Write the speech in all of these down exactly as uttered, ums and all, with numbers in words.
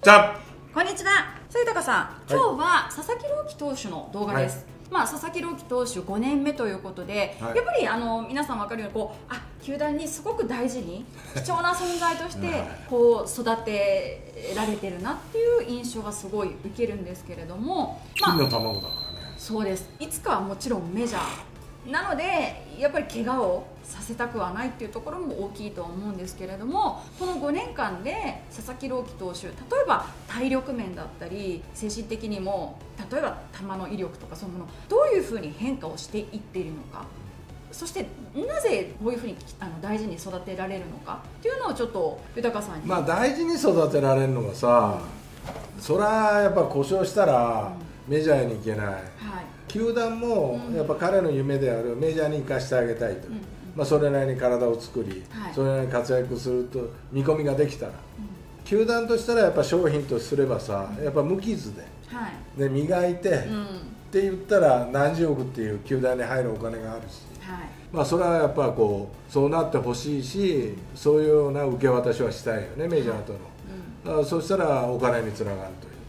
じゃあこんにちは、末高さん、今日は佐々木朗希投手の動画です。はい、まあ、佐々木朗希投手ごねんめということで、はい、やっぱりあの皆さん分かるようにこうあ球団にすごく大事に貴重な存在としてこう育てられてるなっていう印象がすごい受けるんですけれども、 まあ、金の卵だからね。 そうです。いつかはもちろんメジャーなのでやっぱり怪我をさせたくはないっていうところも大きいと思うんですけれども、このごねんかんで佐々木朗希投手、例えば体力面だったり精神的にも、例えば球の威力とかそういうものどういうふうに変化をしていっているのか、そしてなぜこういうふうにあの大事に育てられるのかっていうのをちょっと豊さんに。 まあ大事に育てられるのがさ、うん、そりゃやっぱ故障したらメジャーに行けない、うん、はい、球団もやっぱ彼の夢であるメジャーに行かせてあげたいと、うん、まあそれなりに体を作り、はい、それなりに活躍すると見込みができたら、うん、球団としたらやっぱ商品とすればさ、やっぱ無傷で、はい、で磨いて、うん、って言ったら何十億っていう球団に入るお金があるし、はい、まあそれはやっぱこうそうなってほしいし、そういうような受け渡しはしたいよね、メジャーとの、はい、だからそしたらお金につながるという、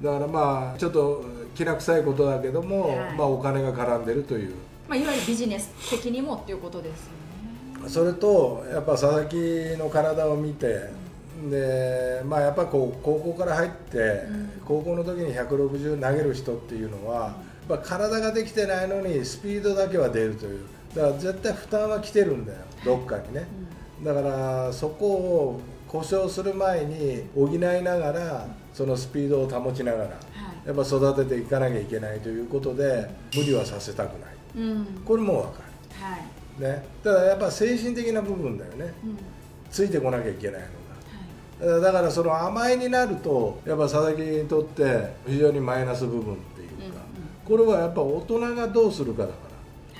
だからまあちょっときな臭いことだけども、はい、まあお金が絡んでるという、 まあ、いわゆるビジネス的にもっていうことですよね。 それとやっぱ佐々木の体を見て、うん、でまあやっぱこう高校から入って、うん、高校の時にひゃくろくじゅう投げる人っていうのは、うん、やっぱ体ができてないのにスピードだけは出るという、だから絶対負担は来てるんだよ、どっかにね、うん、だからそこを故障する前に補いながらそのスピードを保ちながら、はい、やっぱ育てていかなきゃいけないということで無理はさせたくない、うん、これも分かる、はい、ね、ただやっぱ精神的な部分だよね、うん、ついてこなきゃいけないのが、はい、だからその甘えになるとやっぱ佐々木にとって非常にマイナス部分っていうか、うんうん、これはやっぱ大人がどうするかだから、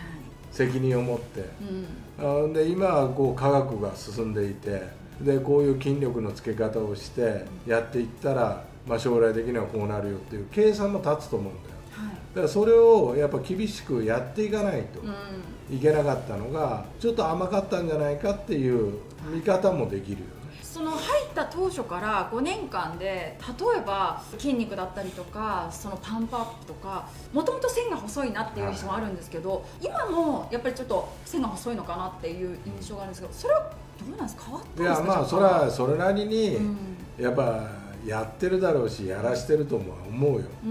はい、責任を持って、うん、で今はこう科学が進んでいて、でこういう筋力のつけ方をしてやっていったら、まあ、将来的にはこうなるよっていう計算も立つと思うんだよ、はい、だからそれをやっぱ厳しくやっていかないといけなかったのがちょっと甘かったんじゃないかっていう見方もできるよね。 その入った当初からごねんかんで例えば筋肉だったりとかそのパンプアップとか、もともと線が細いなっていう印象もあるんですけど、今もやっぱりちょっと線が細いのかなっていう印象があるんですけど、それはどうなんですか、変わったんですか。 いやまあそれはそれなりにやっぱやってるだろうしやらしてるとも思うよ、うん、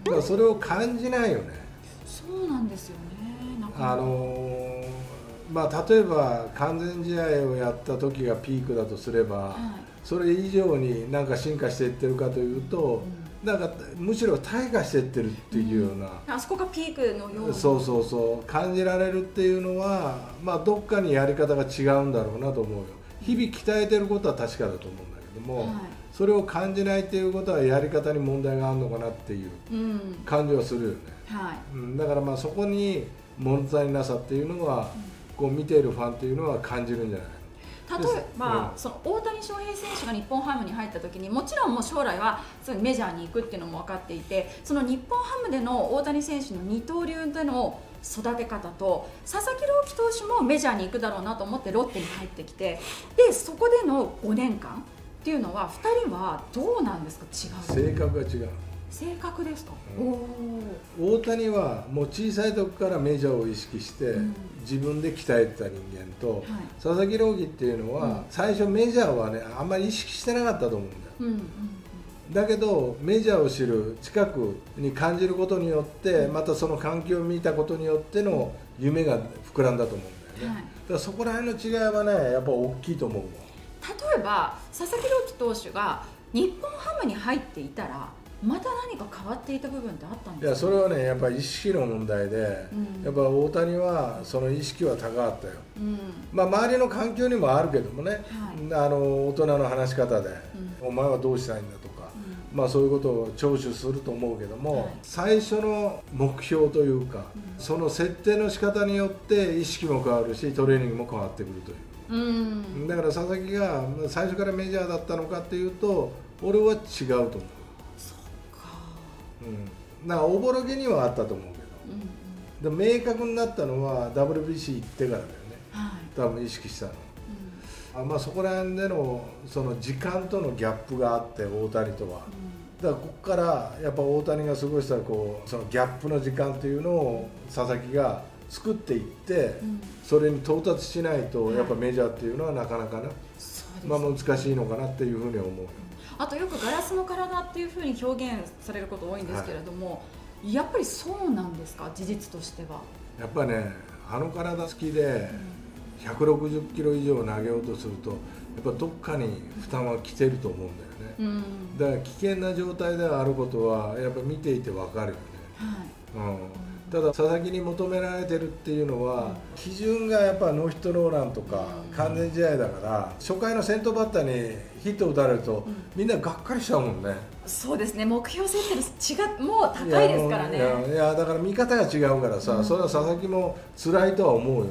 だからそれを感じないよね。 そうなんですよね。なんかあのー、まあ例えば完全試合をやった時がピークだとすれば、はい、それ以上になんか進化していってるかというと、うん、なんかむしろ退化していってるっていうような、 うん、あそこがピークのようなそうそうそう感じられるっていうのは、まあどっかにやり方が違うんだろうなと思うよ。日々鍛えてることは確かだと思うんだけども、はい、それを感じないっていうことはやり方に問題があるのかなっていう感じはするよね、うんはいうん、だからまあそこに物足りなさっていうのは、うん、こう見ているファンっていうのは感じるんじゃない。 例えば、うん、その大谷翔平選手が日本ハムに入った時にもちろんもう将来はメジャーに行くっていうのも分かっていて、その日本ハムでの大谷選手の二刀流での育て方と佐々木朗希投手もメジャーに行くだろうなと思ってロッテに入ってきて、でそこでのごねんかんっていうのはふたりはどうなんですか。違う性格が違う。 性格ですか、 うん、大谷はもう小さい時からメジャーを意識して、うん、自分で鍛えてた人間と、はい、佐々木朗希っていうのは、うん、最初メジャーはねあんまり意識してなかったと思うんだよ、うんうんうん、だけどメジャーを知る近くに感じることによって、またその環境を見たことによっての夢が膨らんだと思うんだよね、はい、だからそこら辺の違いはねやっぱ大きいと思う。 例えば佐々木朗希投手が日本ハムに入っていたらまた何か変わっていた部分ってあったんですか。 いやそれはねやっぱり意識の問題で、うん、やっぱ大谷はその意識は高かったよ、うん、まあ周りの環境にもあるけどもね、はい、あの大人の話し方で、うん、お前はどうしたいんだとか、うん、まあそういうことを聴取すると思うけども、はい、最初の目標というか、うん、その設定の仕方によって意識も変わるしトレーニングも変わってくるという、うん、だから佐々木が最初からメジャーだったのかっていうと俺は違うと思う。うん、なんかおぼろげにはあったと思うけど、うんうん、で明確になったのは ダブリュービーシー 行ってからだよね、はい、多分意識したの、 あまあ、そこら辺でのその時間とのギャップがあって大谷とは、だからここからやっぱ大谷が過ごしたこうそのギャップの時間っていうのを佐々木が作っていって、うん、それに到達しないとやっぱメジャーっていうのはなかなかな、はい、まあ難しいのかなっていうふうに思う。 あとよくガラスの体っていうふうに表現されること多いんですけれども、はい、やっぱりそうなんですか、事実としては。 やっぱね、あの体つきでひゃくろくじゅっキロ以上投げようとするとやっぱどっかに負担はきてると思うんだよね、うん、だから危険な状態であることはやっぱ見ていて分かるよね、はい、うん、ただ佐々木に求められてるっていうのは、うん、基準がやっぱノーヒットノーランとか完全試合だから、初回の先頭バッターにヒット打たれると、うん、みんながっかりしちゃうもんね。 そうですね、目標設定の違もう高いですからね。 いや、いやだから見方が違うからさ、うん、それは佐々木も辛いとは思うよ、うん、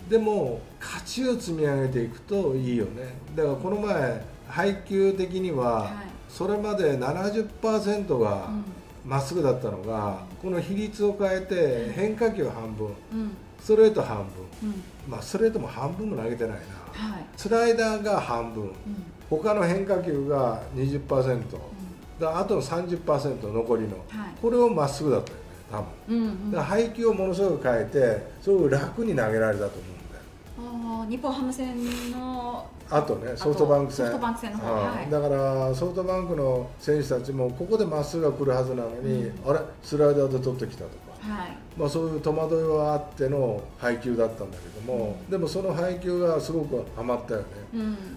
でも勝ちを積み上げていくといいよね。だからこの前配球的には、はい、それまで ななじゅっパーセント がまっすぐだったのが、この比率を変えて変化球半分、うん、ストレート半分、うん、まあストレートも半分も投げてないな、はい、スライダーが半分、うん、他の変化球が にじゅっパーセント、うん、だあと さんじゅっパーセント 残りの、はい、これをまっすぐだったよね多分、うんうん、だから配球をものすごく変えてすごく楽に投げられたと思うんだよ。 あ、日本ハム戦のあとね、ソフトバンク戦、 ソフトバンク戦の方、はい、 だからソフトバンクの選手たちもここでまっすぐが来るはずなのに、うん、あれスライダーで取ってきたとか、はい、まあそういう戸惑いはあっての配球だったんだけども、うん、でもその配球がすごくハマったよね、うん、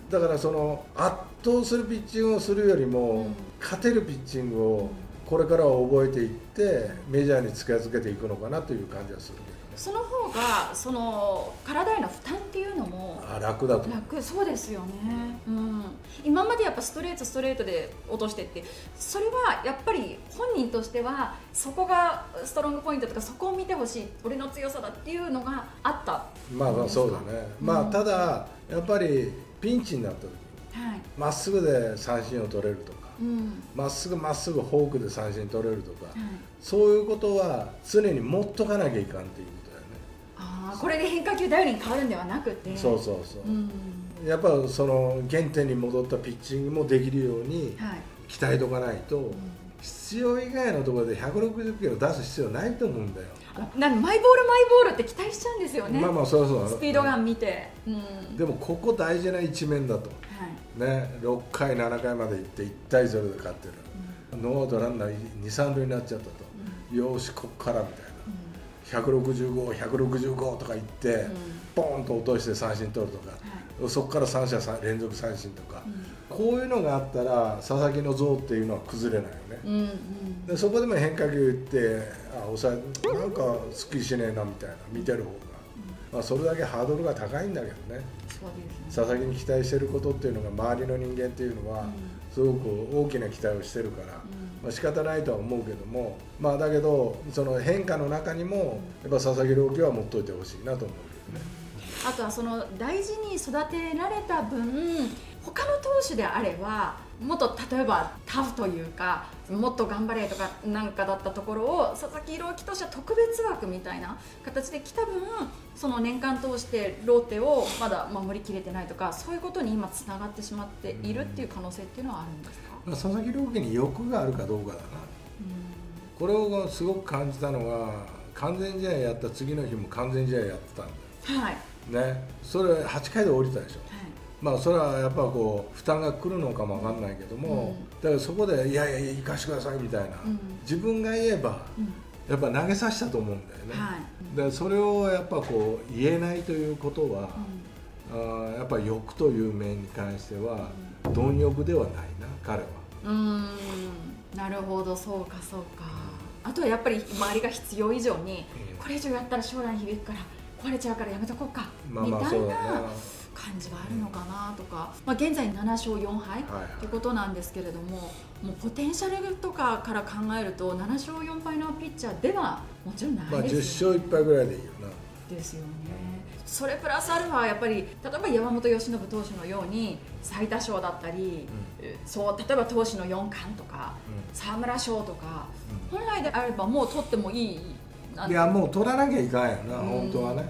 だからその圧倒するピッチングをするよりも、うん、勝てるピッチングをこれからは覚えていってメジャーに近づけていくのかなという感じはする。 その方がその体への負担っていうのも楽だと楽、そうですよね、うん、今までやっぱストレートストレートで落としてって、それはやっぱり本人としてはそこがストロングポイントとかそこを見てほしい、俺の強さだっていうのがあった。 まあまあそうだね、うん、まあただやっぱりピンチになった時にま、はい、っすぐで三振を取れるとか、ま、うん、っすぐまっすぐフォークで三振取れるとか、はい、そういうことは常に持っとかなきゃいかんっていう。 これで変化球頼りに変わるんではなくて、 そうそうそう、うん、やっぱその原点に戻ったピッチングもできるように鍛えとかないと、はい、うん、必要以外のところでひゃくろくじゅっキロ出す必要ないと思うんだよ。 なんマイボールマイボールって期待しちゃうんですよね。 まあまあそうそう、 スピードガン見て、うん、 でもここ大事な一面だと、はい、ね、ろっかいななかいまで行っていちたいゼロで勝ってる、うん、ノーアウトランナーに、さん塁になっちゃったと、うん、よーしこっからみたいな、ひゃくろくじゅうご、ひゃくろくじゅうごとか言って、うん、ポーンと落として三振取るとか、はい、そこからさん者連続三振とか、うん、こういうのがあったら佐々木の像っていうのは崩れないよね、うんうん、でそこでも変化球打ってあ抑えなんかすっきりしねえなみたいな見てる方が、うん、まあ、それだけハードルが高いんだけどね。そうですね、佐々木に期待してることっていうのが周りの人間っていうのは、うん、すごく大きな期待をしてるから、うん、まあ、仕方ないとは思うけども、まあ、だけどその変化の中にもやっぱ佐々木朗希は持っといてほしいなと思うけどね。 あとはその大事に育てられた分、他の投手であればもっと例えばタフというかもっと頑張れとかなんかだったところを佐々木朗希投手は特別枠みたいな形で来た分、その年間通してローテをまだ守りきれてないとか、そういうことに今つながってしまっているっていう可能性っていうのはあるんですか。 まあ、佐々木朗希に欲があるかどうかだな、うん、これをすごく感じたのは完全試合やった次の日も完全試合やってたんだよ、はいね、それはちかいで降りたでしょ、はい、まあそれはやっぱこう負担が来るのかもわかんないけども、うん、だからそこでいやいやいや行かしてくださいみたいな、うん、自分が言えば、うん、やっぱ投げさせたと思うんだよね、はい、だからそれをやっぱこう言えないということは、うん、あやっぱ欲という面に関しては貪欲ではないな彼は。 うーん、なるほど、そうかそうか。あとはやっぱり周りが必要以上に、うん、これ以上やったら将来に響くから壊れちゃうからやめとこうか、まあまあみたいな感じがあるのかなとか、まあ、現在ななしょうよんはいということなんですけれども、もうポテンシャルとかから考えるとななしょうよんはいのピッチャーではもちろんないですよね。まあ、じゅっしょういっぱいぐらいでいいよな。ですよね。それプラスアルファやっぱり例えば山本由伸投手のように最多勝だったり、うん、そう例えば投手のよん冠とか、うん、沢村賞とか、うん、本来であればもう取ってもいい。 いやもう取らなきゃいかんやな、本当はね。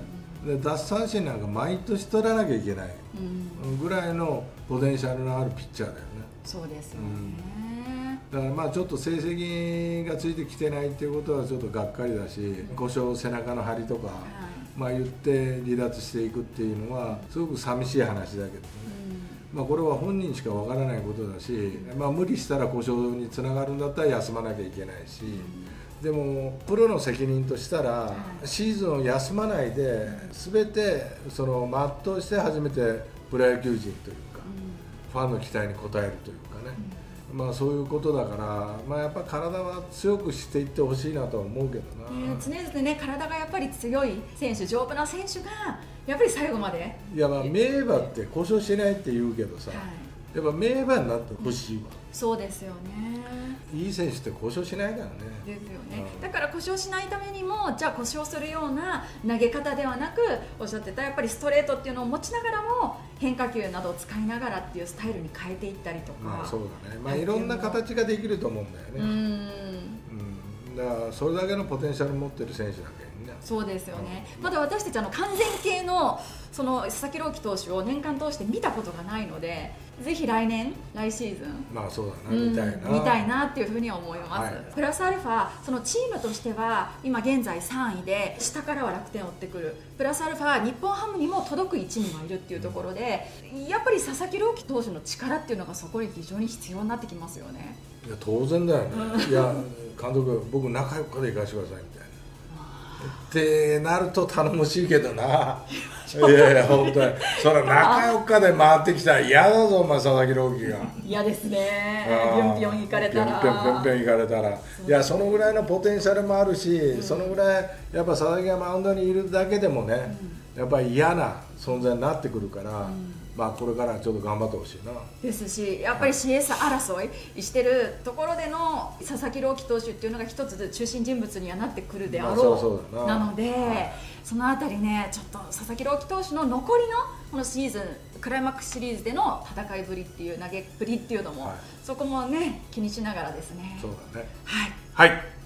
で奪三振なんか毎年取らなきゃいけないぐらいのポテンシャルのあるピッチャーだよね。 そうですよね、 うん、だからまあちょっと成績がついてきてないっていうことはちょっとがっかりだし、故障背中の張りとか、はい、まあ言って離脱していくっていうのはすごく寂しい話だけどね、うん、まあこれは本人しかわからないことだし、まあ、無理したら故障につながるんだったら休まなきゃいけないし、でもプロの責任としたらシーズンを休まないで全てその全うして初めてプロ野球人というかファンの期待に応えるというかね、まあそういうことだから、まあ、やっぱ体は強くしていってほしいなとは思うけどな、 えー、常々ね体がやっぱり強い選手、丈夫な選手がやっぱり最後まで、 いやまあ名馬って故障しないって言うけどさ、はい、やっぱ名馬になってほしいわ、うん、 そうですよね。 いい選手って故障しないからね。 ですよね、うん、だから故障しないためにもじゃあ故障するような投げ方ではなく、おっしゃってたやっぱりストレートっていうのを持ちながらも変化球などを使いながらっていうスタイルに変えていったりとか、 まあそうだね、まあいろんな形ができると思うんだよね。うん、うん、だからそれだけのポテンシャル持ってる選手だけにね。 そうですよね、うん、まだ私たちあの完全系のその佐々木朗希投手を年間通して見たことがないので、ぜひ来年来シーズンまあそうだな、うん、見たいな見たいなっていうふうに思います、はい、プラスアルファそのチームとしては今現在さんいで下からは楽天を追ってくる、プラスアルファ日本ハムにも届く位置にはいるっていうところで、やっぱり佐々木朗希投手の力っていうのがそこに非常に必要になってきますよね。 いや当然だよね、うん、いや監督僕中よっかで行かせてくださいみたいなってなると頼もしいけどな。いやいや本当にそれ中よっかで回ってきたら嫌だぞお前佐々木朗希が。 嫌ですね、ぴょんぴょん行かれたらぴょんぴょんぴょん行かれたら、いやそのぐらいのポテンシャルもあるし、うん、そのぐらいやっぱ佐々木がマウンドにいるだけでもね、うん、やっぱり嫌な存在になってくるから、うん、まあこれからちょっと頑張ってほしいな。ですし、やっぱり シーエス 争いしてるところでの佐々木朗希投手っていうのが一つ中心人物にはなってくるであろう、まあ、なので、はい、そのあたりね、ちょっと佐々木朗希投手の残りのこのシーズンクライマックスシリーズでの戦いぶりっていう投げっぷりっていうのも、はい、そこもね気にしながらですね。 そうだね。 はい。 はい。